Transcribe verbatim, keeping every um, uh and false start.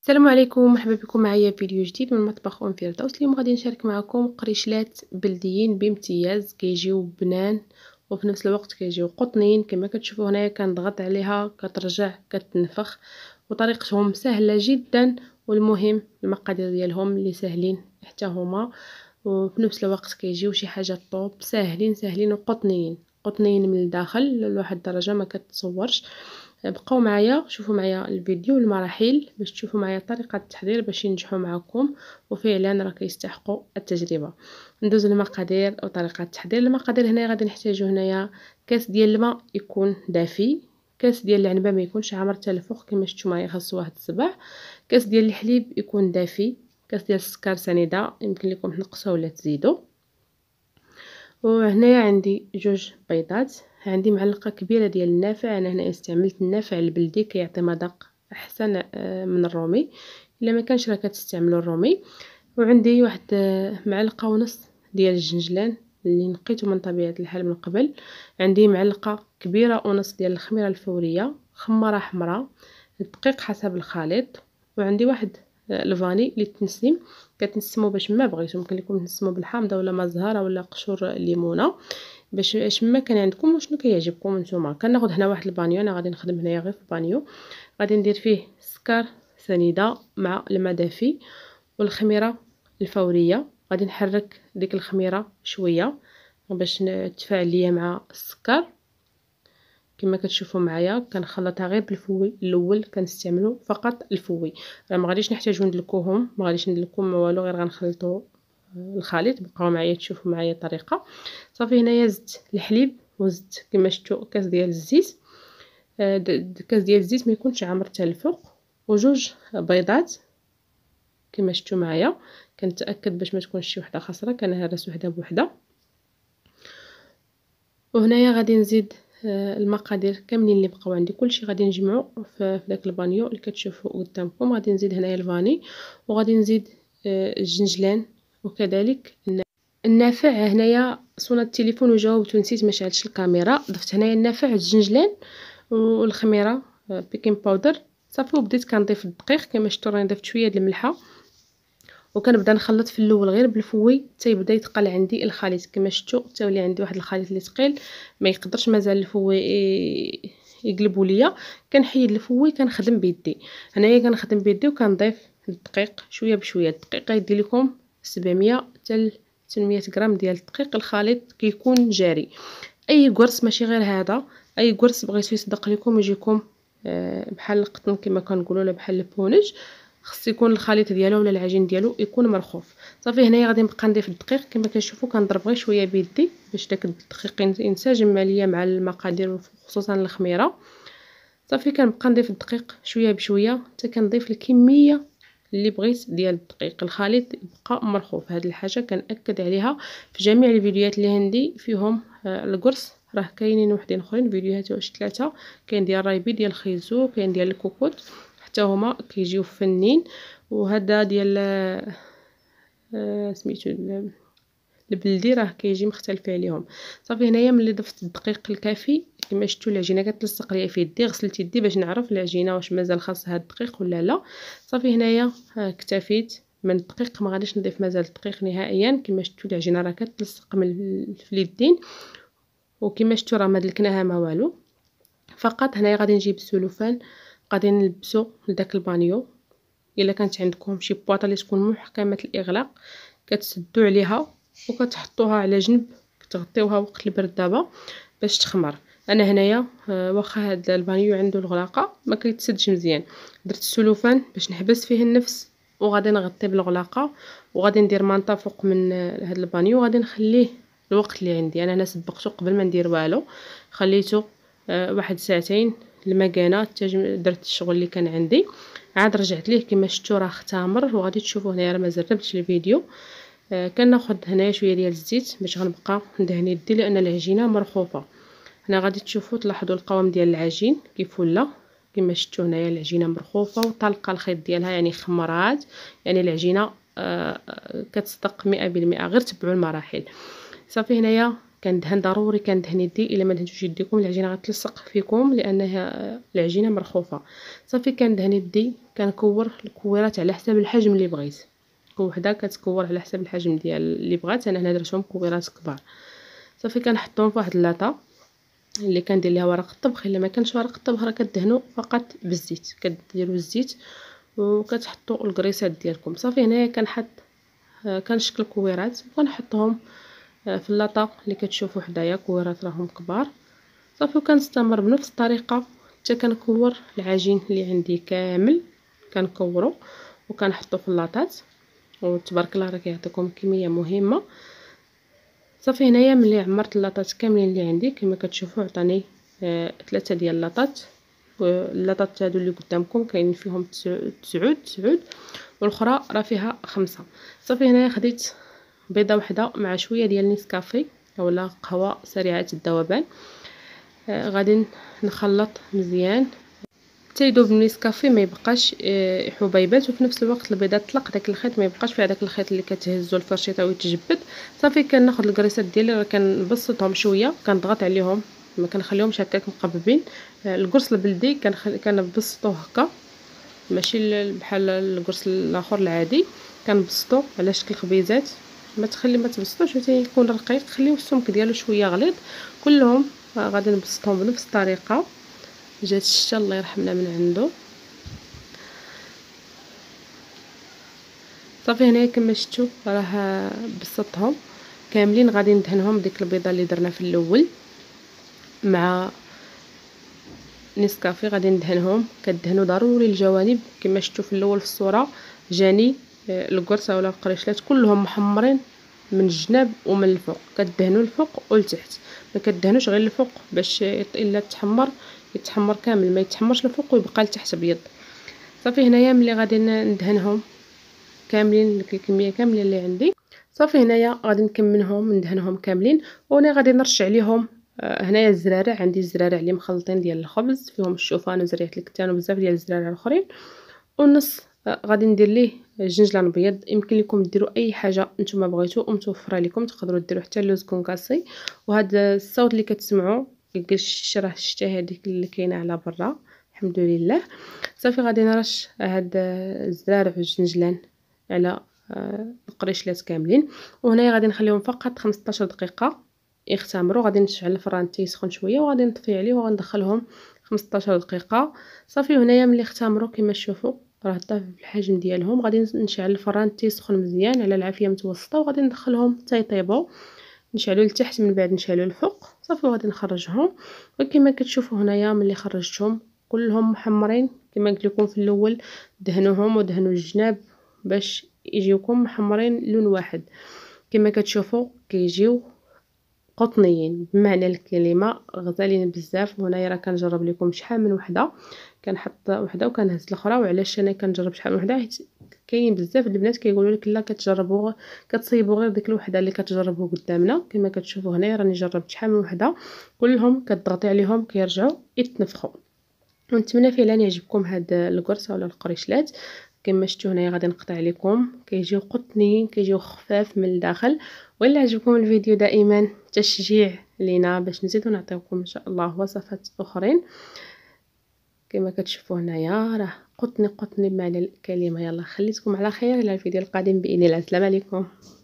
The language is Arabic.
السلام عليكم، مرحبا بكم معايا فيديو جديد من مطبخ ام فردوس. اليوم غادي نشارك معكم قريشلات بلديين بامتياز، كيجيو بنان وفي نفس الوقت كيجيو قطنين. كما كتشوفوا هنايا كنضغط عليها كترجع كتنفخ، وطريقتهم سهله جدا، والمهم المقادير ديالهم اللي ساهلين حتى هما، وفي نفس الوقت كيجيو شي حاجه طوب، ساهلين ساهلين وقطنيين قطنيين من الداخل لواحد الدرجه ما كتصورش. بقاو معايا شوفوا معايا الفيديو المراحل باش تشوفوا معايا طريقه التحضير باش ينجحوا معكم، وفعلا راه كيستحقوا التجربه. ندوز للمقادير وطريقه التحضير. المقادير هنا غادي نحتاجو هنايا كاس ديال الماء يكون دافي، كاس ديال العنبه ما يكونش عامر حتى الفوق كما شفتوا معايا خاص واحد الصباع، كاس ديال الحليب يكون دافي، كاس ديال السكر سنيده يمكن لكم تنقصوا ولا تزيدوا، وهنايا عندي جوج بيضات، عندي معلقه كبيره ديال النافع. انا هنا استعملت النافع البلدي كيعطي مذاق احسن من الرومي، الا ما كانش راه كتستعملوا الرومي. وعندي واحد معلقه ونص ديال الجنجلان اللي نقيته من طبيعه الحال من قبل. عندي معلقه كبيره ونص ديال الخميره الفوريه، خماره حمراء، الدقيق حسب الخليط. وعندي واحد الفاني اللي تنسم، كتنسموا باش ما بغيتو، ممكن لكم تنسموا بالحامضه ولا ما زهره ولا قشور الليمونه، باش اش ما كان عندكم وشنو كيعجبكم نتوما. كناخذ هنا واحد البانيو، انا غادي نخدم هنايا غير في البانيو، غادي ندير فيه السكر سنيده مع الماء دافي والخميره الفوريه. غادي نحرك ديك الخميره شويه باش تفاعل ليا مع السكر. كما كتشوفوا معايا كنخلطها غير بالفوي الاول، كنستعملوا فقط الفوي، راه ما غاديش نحتاجو ندلكوهم، ما غاديش ندلكوهم والو، غير غنخلطوا الخليط. بقاو معايا تشوفوا معايا الطريقه. صافي هنايا زدت الحليب وزدت كما شفتوا كاس ديال الزيت، كاس ديال الزيت ما يكونش عامر حتى الفوق، وجوج بيضات كما شفتوا معايا. كنتاكد باش ما تكونش شي وحده خاسره، كنهرس وحده بوحده. وهنايا غادي نزيد المقادير كاملين اللي بقاو عندي، كلشي غادي نجمعو في داك البانيو اللي كتشوفوا قدامكم. غادي نزيد هنايا الفاني، وغادي نزيد الجنجلان، وكذلك النافع. هنايا صونت التليفون وجاوبت ونسيت ما شعلتش الكاميرا، ضفت هنايا النافع الجنجلان والخميره بيكين باودر. صافي وبديت كنضيف الدقيق، كما شفتوا راني ضفت شويه د الملحه، وكنبدا نخلط في الاول غير بالفوي حتى يبدا يتقل عندي الخليط. كما شفتوا حتى ولي عندي واحد الخليط اللي ثقيل ما يقدرش مازال الفوي يقلبوا ليا، كنحيد الفوي كنخدم بيدي. هنايا كنخدم بيدي وكنضيف الدقيق شويه بشويه. الدقيق يدي لكم سبعمية حتى ثمانمية غرام ديال الدقيق، الخليط كيكون جاري. اي قرص ماشي غير هذا، اي قرص بغيتو يصدق لكم يجيكم بحال القطن كما كنقولوا، ولا بحال البونج، خص يكون الخليط ديالو ولا العجين ديالو يكون مرخوف. صافي هنايا غادي نبقى نضيف الدقيق كما كتشوفوا، كنضرب غير شويه بيدي باش داك الدقيق ينسجم ليا مع المقادير خصوصا الخميره. صافي كنبقى نضيف الدقيق شويه بشويه حتى كنضيف الكميه اللي بغيت ديال الدقيق. الخليط يبقى مرخوف، هذه الحاجه كنأكد عليها في جميع الفيديوهات اللي عندي فيهم القرص. راه كاينين وحدين اخرين فيديوهات واش ثلاثه، كاين ديال رايبي ديال خيزو، كاين ديال الكوكوت، حتى هما كيجيو فنين. وهذا ديال آه سميتو البلدي راه كيجي مختلف عليهم. صافي هنايا ملي ضفت الدقيق الكافي كما شفتوا العجينه كتلصق ليا في يدي، غسلت يدي باش نعرف العجينه واش مازال خاصها الدقيق ولا لا. صافي هنايا اكتفيت من الدقيق، ما غاديش نضيف مازال الدقيق نهائيا. كما شفتوا العجينه راه كتلصق من في اليدين، وكما شفتوا راه ما دلكناها ما والو. فقط هنايا غادي نجيب السلوفان، غادي نلبسو لداك البانيو. الا كانت عندكم شي بواطه اللي تكون محكمه الاغلاق كتسدوا عليها وكتحطوها على جنب، كتغطيوها وقت البرد دابا باش تخمر. انا هنايا واخا هاد البانيو عنده الغلاقه ما كيتسدش مزيان، درت السلوفان باش نحبس فيه النفس، وغادي نغطي بالغلاقه، وغادي ندير مانطا فوق من هاد البانيو، وغادي نخليه الوقت اللي عندي. انا هنا سبقته قبل ما ندير والو، خليته واحد ساعتين المكانه حتى درت الشغل اللي كان عندي، عاد رجعت ليه كما شفتوا راه اختمر. وغادي تشوفوا هنايا راه ما زربتش الفيديو. آه كناخذ هنايا شويه ديال الزيت باش غنبقى ندهن يدي لان العجينه مرخوفه. هنا غادي تشوفوا تلاحظوا القوام ديال العجين كيف ولا، كما شفتوا هنايا العجينه مرخوفه وطلقه الخيط ديالها، يعني خمرات، يعني العجينه آه كتصدق مئة بالمئة. غير تبعوا المراحل. صافي هنايا كندهن ضروري كندهن يدي. الا ما دهنتوش يديكم العجينه غتلصق فيكم لانها العجينه مرخوفه. صافي كندهن يدي، كنكور الكويرات على حسب الحجم اللي بغيت. كل وحده كتكور على حسب الحجم ديال اللي بغات. انا هنا درتهم كويرات كبار. صافي كنحطهم فواحد اللاطه اللي كندير ليها ورق الطبخ. الا ما كانش ورق الطبخ راه كدهنوا فقط بالزيت، كديروا الزيت وكتحطوا الكريسات ديالكم. صافي هنايا كنحط كنشكل كويرات وكنحطهم في اللاطه اللي كتشوفوا حدايا. كويرات راهم كبار. صافي وكنستمر بنفس الطريقه حتى كنكور العجين اللي عندي كامل. كنكورو وكنحطو في اللاطات وتبارك الله راه كيعطيكم كميه مهمه. صافي هنايا ملي عمرت اللاطات كاملين اللي عندي كما كتشوفوا عطاني آه ثلاثه ديال اللاطات. واللاطات هادو اللي قدامكم كاين فيهم تسعود تسعود والاخرى راه فيها خمسة. صافي هنايا خديت بيضه وحده مع شويه ديال نسكافي اولا قهوه سريعه الذوبان. آه غادي نخلط مزيان حتى يذوب النسكافي ما يبقاش آه حبيبات، وفي نفس الوقت البيضه تطلق داك الخيط ما يبقاش فيها داك الخيط اللي كتهزو الفرشيطه ويتجبد. صافي كناخذ الكريسات ديالي راه كنبسطهم شويه، كنضغط عليهم ما كنخليهمش هكاك مقببين. آه القرص البلدي كنخلي كنبسطوه هكا ماشي بحال القرص الاخر العادي. كنبسطو على شكل خبيزات. ما تخلي ما تبسطوش حتى يكون رقيق، خليو السمك ديالو شويه غليظ. كلهم غادي نبسطهم بنفس الطريقه. جات الشتا الله يرحمنا من عنده. صافي هنايا كما شفتوا راه بسطتهم كاملين. غادي ندهنهم ديك البيضه اللي درنا في الاول مع نسكافي. غادي ندهنهم. كدهنوا ضروري الجوانب كما شفتوا في الاول في الصوره جاني القرصه ولا القريشلات كلهم محمرين من الجناب ومن الفوق. كدهنوا الفوق والتحت، ما كدهنوش غير الفوق باش الا تحمر يتحمر كامل، ما يتحمرش الفوق ويبقى لتحت ابيض. صافي هنايا ملي غادي ندهنهم كاملين ديك الكميه كامله اللي عندي. صافي هنايا غادي نكملهم ندهنهم كاملين. وهنا غادي نرش عليهم آه هنايا الزرارع. عندي الزرارع اللي مخلطين ديال الخبز فيهم الشوفان وزريعه الكتان وبزاف ديال الزرارع الاخرين. والنص آه غادي ندير ليه الجنجلان ابيض. يمكن لكم ديروا اي حاجه نتوما بغيتو ومتوفره لكم. تقدروا ديروا حتى اللوز كونكاسي. وهذا الصوت اللي كتسمعوا القش راه الشتا هذيك اللي كاينه على برا الحمد لله. صافي غادي نرش هاد الزرارع والجنجلان على القريشلات كاملين. وهنايا غادي نخليهم فقط خمسطاش دقيقه يختمروا. غادي نشعل الفران تيسخن شويه وغادي نطفي عليه وغندخلهم خمسطاش دقيقه. صافي هنايا ملي اختمروا كما تشوفوا راه طاف بالحجم ديالهم. غادي نشعل الفران تيسخن مزيان على العافيه متوسطه وغادي ندخلهم حتى يطيبوا. نشعلوا لتحت من بعد نشعلوا الفوق. صافي وغادي نخرجهم. وكما كتشوفوا هنايا ملي خرجتهم كلهم محمرين كما قلت لكم في الاول. دهنوهم ودهنوا الجناب باش يجيوكم محمرين لون واحد. كما كتشوفوا كيجيو قطنيين بمعنى الكلمه غزالين بزاف. وهنايا راه كنجرب لكم شحال من وحده، كنحط وحده وكنهز الاخرى. وعلاش انا كنجرب شحال من وحده؟ حيت كاين بزاف البنات كيقولوا لك لا كتجربوا كتصيبوا غير ديك الوحده اللي كتجربوا قدامنا. كما كتشوفوا هنايا راني جربت شحال من وحده كلهم كتضغطي عليهم كيرجعوا يتنفخوا. ونتمنى فعلا يعجبكم هاد القرصه ولا القريشلات. كما شفتوا هنايا غادي نقطع لكم كيجيو قطنيين كيجيو خفاف من الداخل. وإلا عجبكم الفيديو دائما تشجيع لينا باش نزيدو نعطيكم ان شاء الله وصفات اخرين. كما كتشوفوا هنايا راه قطني قطني بمعنى الكلمه. يلا خليتكم على خير الى الفيديو القادم باذن الله. السلام عليكم.